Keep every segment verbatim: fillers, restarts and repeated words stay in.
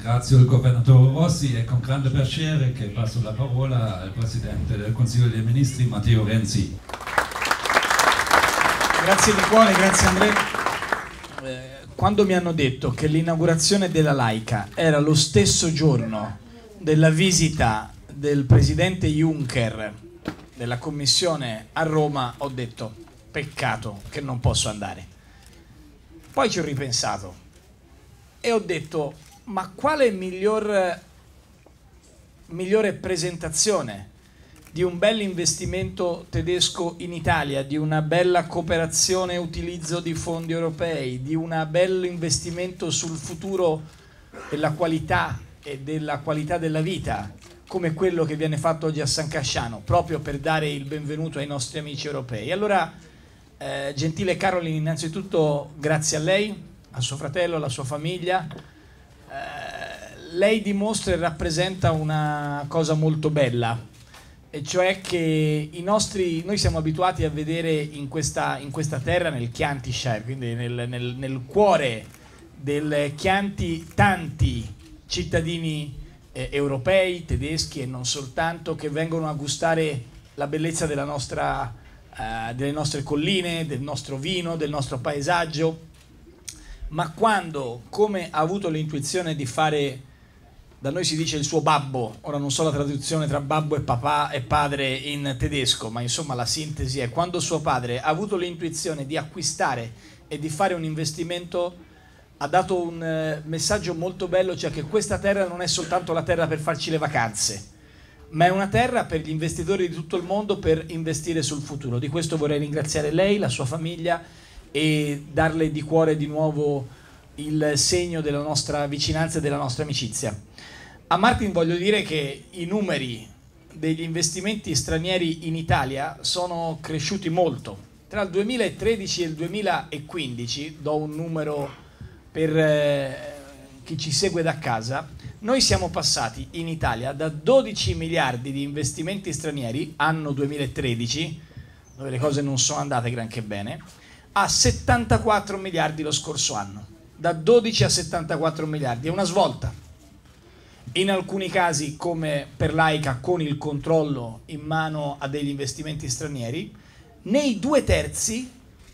Ringrazio il governatore Rossi e con grande piacere che passo la parola al Presidente del Consiglio dei Ministri, Matteo Renzi. Grazie di cuore, grazie Andrea. Eh, quando mi hanno detto che l'inaugurazione della Laica era lo stesso giorno della visita del Presidente Juncker della Commissione a Roma, ho detto peccato che non posso andare. Poi ci ho ripensato e ho detto ma quale miglior, migliore presentazione di un bel investimento tedesco in Italia, di una bella cooperazione e utilizzo di fondi europei, di un bel investimento sul futuro della qualità e della qualità della vita, come quello che viene fatto oggi a San Casciano, proprio per dare il benvenuto ai nostri amici europei. Allora, eh, gentile Caroline, innanzitutto grazie a lei, a suo fratello, alla sua famiglia. Eh, lei dimostra e rappresenta una cosa molto bella, e cioè che i nostri, noi siamo abituati a vedere in questa, in questa terra, nel Chianti-Shire, quindi nel, nel, nel cuore del Chianti, tanti cittadini eh, europei, tedeschi e non soltanto, che vengono a gustare la bellezza della nostra, eh, delle nostre colline, del nostro vino, del nostro paesaggio. Ma quando, come ha avuto l'intuizione di fare, da noi si dice il suo babbo, ora non so la traduzione tra babbo e papà e padre in tedesco, ma insomma la sintesi è quando suo padre ha avuto l'intuizione di acquistare e di fare un investimento, ha dato un eh, messaggio molto bello, cioè che questa terra non è soltanto la terra per farci le vacanze, ma è una terra per gli investitori di tutto il mondo per investire sul futuro. Di questo vorrei ringraziare lei, la sua famiglia, e darle di cuore di nuovo il segno della nostra vicinanza e della nostra amicizia. A Martin voglio dire che i numeri degli investimenti stranieri in Italia sono cresciuti molto. Tra il duemilatredici e il duemilaquindici, do un numero per eh, chi ci segue da casa, noi siamo passati in Italia da dodici miliardi di investimenti stranieri, anno duemilatredici, dove le cose non sono andate granché bene, a settantaquattro miliardi lo scorso anno. Da dodici a settantaquattro miliardi, è una svolta. In alcuni casi, come per Laica, con il controllo in mano a degli investimenti stranieri, nei due terzi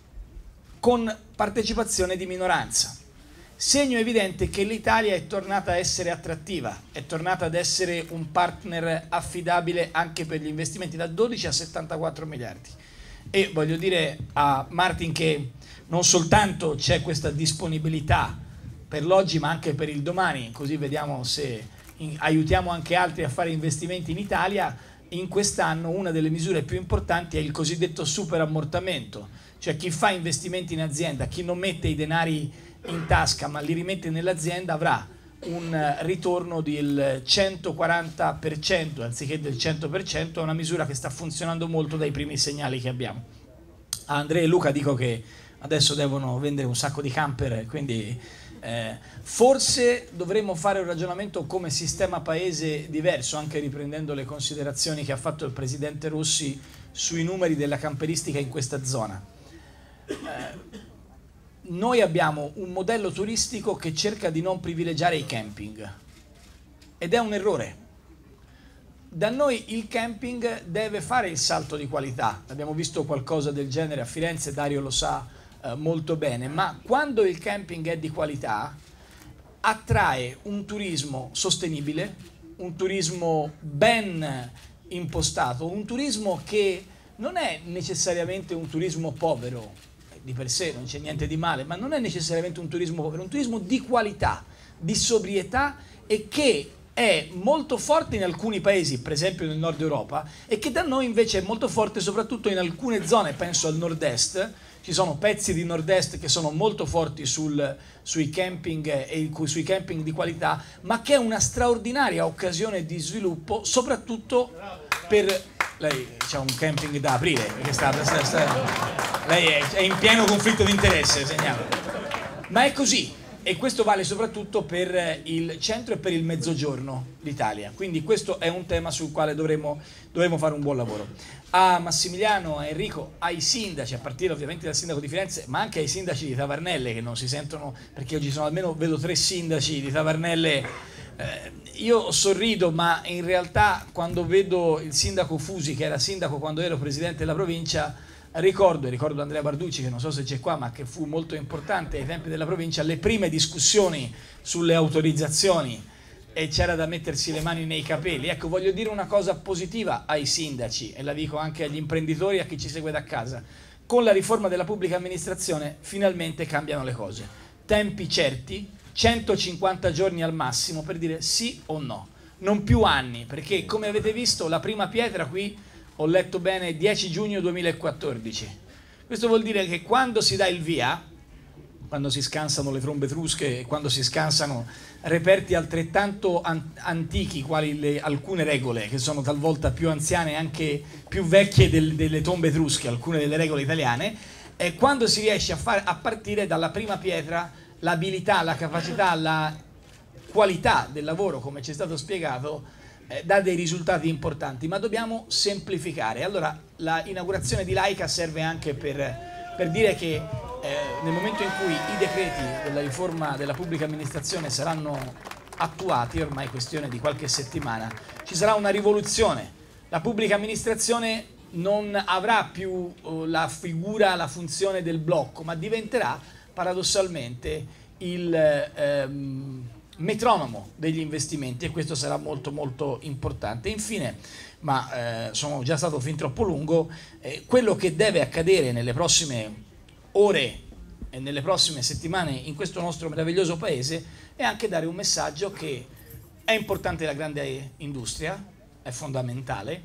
con partecipazione di minoranza. Segno evidente che l'Italia è tornata a essere attrattiva, è tornata ad essere un partner affidabile anche per gli investimenti, da dodici a settantaquattro miliardi. E voglio dire a Martin che non soltanto c'è questa disponibilità per l'oggi ma anche per il domani, così vediamo se in, aiutiamo anche altri a fare investimenti in Italia. In quest'anno una delle misure più importanti è il cosiddetto superammortamento, cioè chi fa investimenti in azienda, chi non mette i denari in tasca ma li rimette nell'azienda avrà un ritorno del centoquaranta per cento anziché del cento per cento. È una misura che sta funzionando molto dai primi segnali che abbiamo. A Andrea e Luca dico che adesso devono vendere un sacco di camper, quindi eh, forse dovremmo fare un ragionamento come sistema paese diverso, anche riprendendo le considerazioni che ha fatto il Presidente Rossi sui numeri della camperistica in questa zona. Eh, Noi abbiamo un modello turistico che cerca di non privilegiare i camping ed è un errore. Da noi il camping deve fare il salto di qualità, abbiamo visto qualcosa del genere a Firenze, Dario lo sa eh, molto bene, ma quando il camping è di qualità attrae un turismo sostenibile, un turismo ben impostato, un turismo che non è necessariamente un turismo povero, di per sé non c'è niente di male, ma non è necessariamente un turismo povero, è un turismo di qualità, di sobrietà e che è molto forte in alcuni paesi, per esempio nel nord Europa, e che da noi invece è molto forte soprattutto in alcune zone, penso al nord-est. Ci sono pezzi di nord-est che sono molto forti sul, sui camping e sui camping di qualità, ma che è una straordinaria occasione di sviluppo, soprattutto per... Lei c'ha un camping da aprire, perché sta, sta, sta, lei è, è in pieno conflitto di interesse, segnalo. Ma è così, e questo vale soprattutto per il centro e per il mezzogiorno d'Italia, quindi questo è un tema sul quale dovremo, dovremo fare un buon lavoro. A Massimiliano, a Enrico, ai sindaci, a partire ovviamente dal sindaco di Firenze, ma anche ai sindaci di Tavernelle che non si sentono, perché oggi sono almeno, vedo tre sindaci di Tavernelle Eh, io sorrido, ma in realtà quando vedo il sindaco Fusi, che era sindaco quando ero presidente della provincia, ricordo, e ricordo Andrea Barducci, che non so se c'è qua, ma che fu molto importante ai tempi della provincia, le prime discussioni sulle autorizzazioni, e c'era da mettersi le mani nei capelli. Ecco, voglio dire una cosa positiva ai sindaci, e la dico anche agli imprenditori e a chi ci segue da casa. Con la riforma della pubblica amministrazione finalmente cambiano le cose. Tempi certi, centocinquanta giorni al massimo per dire sì o no, non più anni, perché come avete visto la prima pietra qui, ho letto bene, dieci giugno duemilaquattordici. Questo vuol dire che quando si dà il via, quando si scansano le trombe etrusche e quando si scansano reperti altrettanto an antichi quali le, alcune regole che sono talvolta più anziane e anche più vecchie del, delle tombe etrusche, alcune delle regole italiane, e quando si riesce a, far, a partire dalla prima pietra, l'abilità, la capacità, la qualità del lavoro, come ci è stato spiegato, eh, dà dei risultati importanti, ma dobbiamo semplificare. Allora la inaugurazione di Laika serve anche per, per dire che eh, nel momento in cui i decreti della riforma della pubblica amministrazione saranno attuati, ormai questione di qualche settimana, ci sarà una rivoluzione. La pubblica amministrazione non avrà più uh, la figura, la funzione del blocco, ma diventerà paradossalmente il ehm, metronomo degli investimenti, e questo sarà molto molto importante. Infine, ma eh, sono già stato fin troppo lungo, eh, quello che deve accadere nelle prossime ore e nelle prossime settimane in questo nostro meraviglioso paese è anche dare un messaggio che è importante la grande industria, è fondamentale,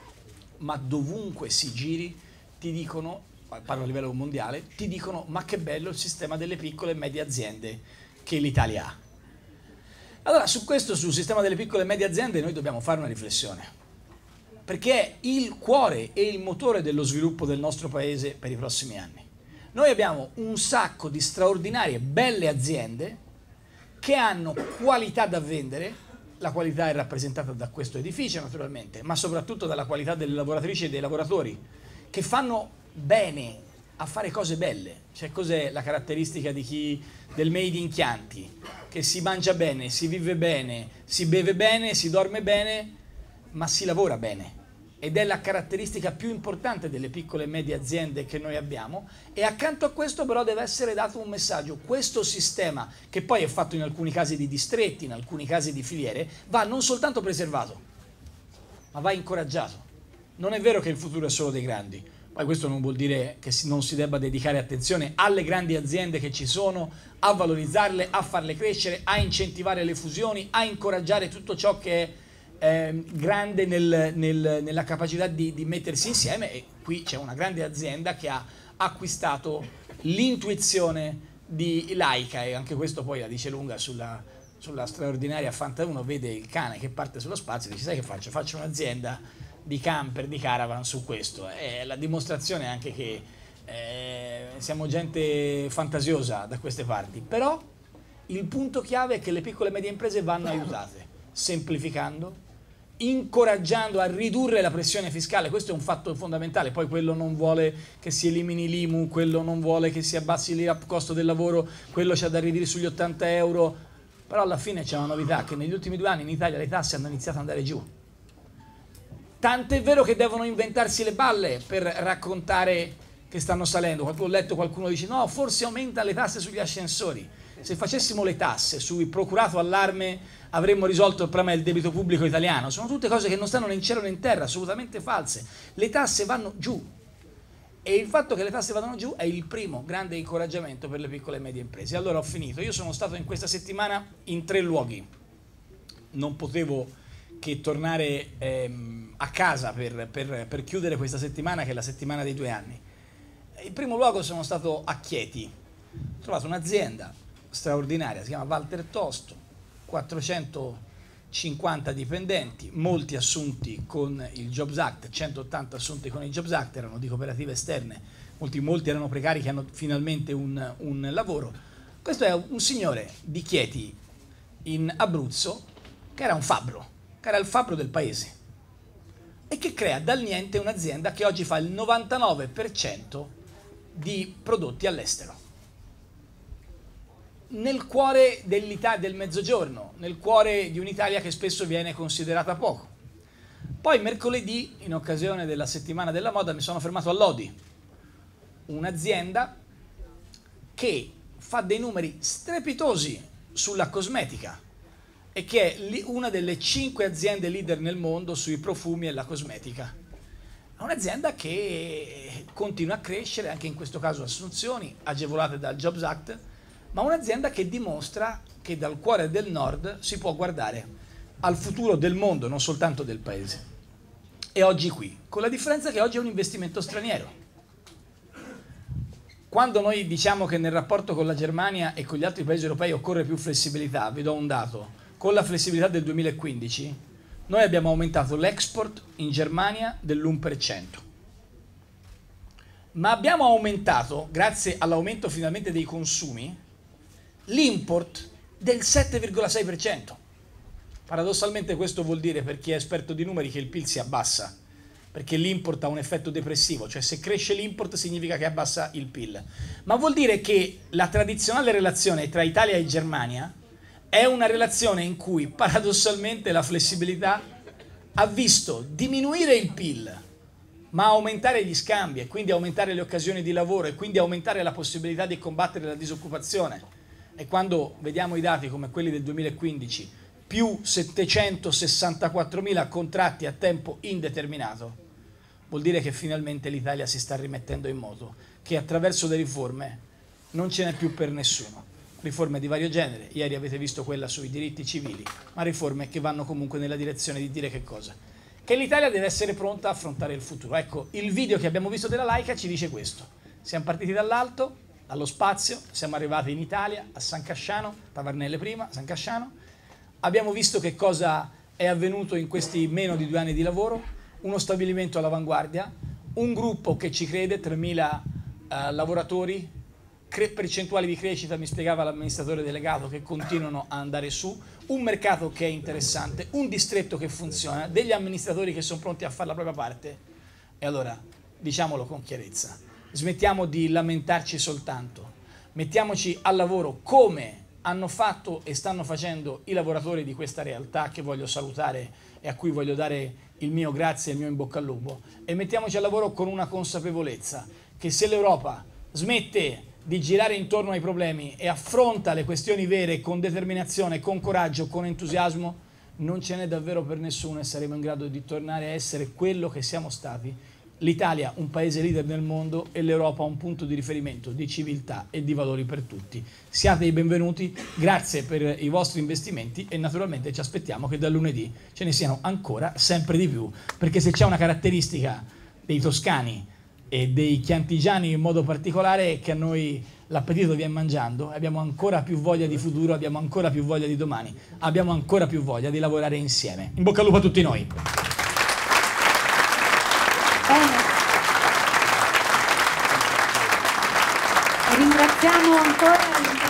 ma dovunque si giri ti dicono, parlo a livello mondiale, ti dicono ma che bello il sistema delle piccole e medie aziende che l'Italia ha. Allora su questo, sul sistema delle piccole e medie aziende, noi dobbiamo fare una riflessione, perché è il cuore e il motore dello sviluppo del nostro paese per i prossimi anni. Noi abbiamo un sacco di straordinarie, belle aziende che hanno qualità da vendere. La qualità è rappresentata da questo edificio naturalmente, ma soprattutto dalla qualità delle lavoratrici e dei lavoratori che fanno bene a fare cose belle. Cioè, cos'è la caratteristica di chi, del made in Chianti? Che si mangia bene, si vive bene, si beve bene, si dorme bene, ma si lavora bene. Ed è la caratteristica più importante delle piccole e medie aziende che noi abbiamo, e accanto a questo però deve essere dato un messaggio. Questo sistema, che poi è fatto in alcuni casi di distretti, in alcuni casi di filiere, va non soltanto preservato, ma va incoraggiato. Non è vero che il futuro è solo dei grandi, poi questo non vuol dire che non si debba dedicare attenzione alle grandi aziende che ci sono, a valorizzarle, a farle crescere, a incentivare le fusioni, a incoraggiare tutto ciò che è Eh, grande nel, nel, nella capacità di, di mettersi insieme. E qui c'è una grande azienda che ha acquistato l'intuizione di Laika, e anche questo poi la dice lunga sulla, sulla straordinaria Fanta. Uno vede il cane che parte sullo spazio e dice: sai che faccio? Faccio un'azienda di camper, di caravan su questo. È la dimostrazione anche che eh, siamo gente fantasiosa da queste parti. Però il punto chiave è che le piccole e medie imprese vanno aiutate, semplificando, incoraggiando a ridurre la pressione fiscale. Questo è un fatto fondamentale. Poi quello non vuole che si elimini l'I M U, quello non vuole che si abbassi il costo del lavoro, quello c'è da ridire sugli ottanta euro, però alla fine c'è una novità, che negli ultimi due anni in Italia le tasse hanno iniziato ad andare giù. Tant'è vero che devono inventarsi le balle per raccontare che stanno salendo. Ho letto qualcuno dice: no, forse aumenta le tasse sugli ascensori. Se facessimo le tasse sul procurato allarme avremmo risolto il problema del debito pubblico italiano. Sono tutte cose che non stanno né in cielo né in terra, assolutamente false. Le tasse vanno giù, e il fatto che le tasse vadano giù è il primo grande incoraggiamento per le piccole e medie imprese. Allora ho finito. Io sono stato in questa settimana in tre luoghi. Non potevo che tornare ehm, a casa per, per, per chiudere questa settimana, che è la settimana dei due anni. Il primo luogo sono stato a Chieti. Ho trovato un'azienda straordinaria, si chiama Walter Tosto, quattrocentocinquanta dipendenti, molti assunti con il Jobs Act, centottanta assunti con il Jobs Act, erano di cooperative esterne, molti, molti erano precari che hanno finalmente un, un lavoro. Questo è un signore di Chieti in Abruzzo che era un fabbro, che era il fabbro del paese, e che crea dal niente un'azienda che oggi fa il novantanove per cento di prodotti all'estero. nel cuore dell'Italia, del Mezzogiorno, nel cuore di un'Italia che spesso viene considerata poco. Poi mercoledì, in occasione della settimana della moda, mi sono fermato a Lodi, un'azienda che fa dei numeri strepitosi sulla cosmetica e che è una delle cinque aziende leader nel mondo sui profumi e la cosmetica. È un'azienda che continua a crescere, anche in questo caso assunzioni agevolate dal Jobs Act, ma un'azienda che dimostra che dal cuore del Nord si può guardare al futuro del mondo, non soltanto del paese. E oggi qui, con la differenza che oggi è un investimento straniero. Quando noi diciamo che nel rapporto con la Germania e con gli altri paesi europei occorre più flessibilità, vi do un dato, con la flessibilità del duemilaquindici noi abbiamo aumentato l'export in Germania dell'uno per cento. Ma abbiamo aumentato, grazie all'aumento finalmente dei consumi, l'import del sette virgola sei per cento. Paradossalmente questo vuol dire, per chi è esperto di numeri, che il P I L si abbassa, perché l'import ha un effetto depressivo, cioè se cresce l'import significa che abbassa il P I L. Ma vuol dire che la tradizionale relazione tra Italia e Germania è una relazione in cui paradossalmente la flessibilità ha visto diminuire il P I L, ma aumentare gli scambi e quindi aumentare le occasioni di lavoro e quindi aumentare la possibilità di combattere la disoccupazione. E quando vediamo i dati come quelli del duemilaquindici, più settecentosessantaquattromila contratti a tempo indeterminato, vuol dire che finalmente l'Italia si sta rimettendo in moto, che attraverso le riforme non ce n'è più per nessuno. Riforme di vario genere, ieri avete visto quella sui diritti civili, ma riforme che vanno comunque nella direzione di dire che cosa? Che l'Italia deve essere pronta a affrontare il futuro. Ecco, il video che abbiamo visto della Laica ci dice questo. Siamo partiti dall'alto, dallo spazio, siamo arrivati in Italia, a San Casciano, Tavernelle prima, San Casciano. Abbiamo visto che cosa è avvenuto in questi meno di due anni di lavoro, uno stabilimento all'avanguardia, un gruppo che ci crede, tremila uh, lavoratori, percentuali di crescita, mi spiegava l'amministratore delegato, che continuano a andare su, un mercato che è interessante, un distretto che funziona, degli amministratori che sono pronti a fare la propria parte. E allora, diciamolo con chiarezza, smettiamo di lamentarci soltanto, mettiamoci al lavoro come hanno fatto e stanno facendo i lavoratori di questa realtà, che voglio salutare e a cui voglio dare il mio grazie e il mio in bocca al lupo, e mettiamoci al lavoro con una consapevolezza che se l'Europa smette di girare intorno ai problemi e affronta le questioni vere con determinazione, con coraggio, con entusiasmo, non ce n'è davvero per nessuno e saremo in grado di tornare a essere quello che siamo stati. L'Italia un paese leader nel mondo e l'Europa un punto di riferimento di civiltà e di valori per tutti. Siate i benvenuti, grazie per i vostri investimenti e naturalmente ci aspettiamo che da lunedì ce ne siano ancora sempre di più, perché se c'è una caratteristica dei toscani e dei chiantigiani in modo particolare è che a noi l'appetito viene mangiando, abbiamo ancora più voglia di futuro, abbiamo ancora più voglia di domani, abbiamo ancora più voglia di lavorare insieme. In bocca al lupo a tutti noi! Bene. Ringraziamo ancora